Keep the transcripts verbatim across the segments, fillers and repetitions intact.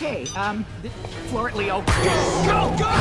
Okay, um, th- floor it, Leo. Go, go!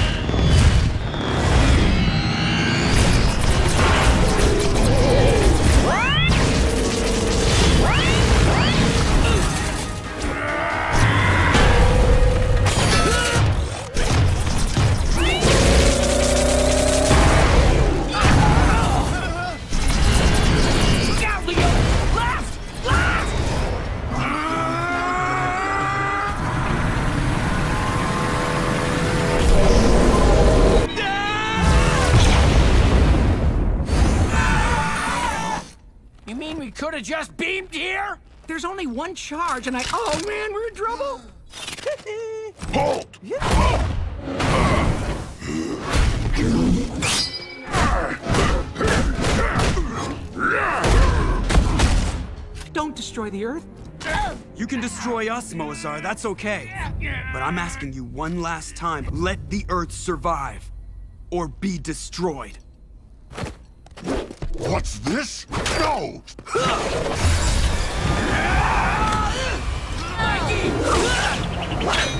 You mean we could have just beamed here? There's only one charge, and I... Oh, man, we're in trouble! Halt! Don't destroy the Earth. You can destroy us, Mozar, that's okay. But I'm asking you one last time, let the Earth survive. Or be destroyed. What's this? No! Mikey!